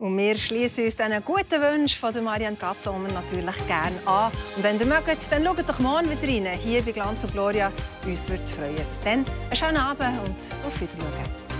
Und wir schließen uns diesen guten Wünschen von Marianne Gattomer natürlich gerne an. Und wenn ihr mögt, dann schaut doch morgen wieder rein, hier bei Glanz und Gloria. Uns würde es freuen. Bis dann, einen schönen Abend und auf Wiedersehen.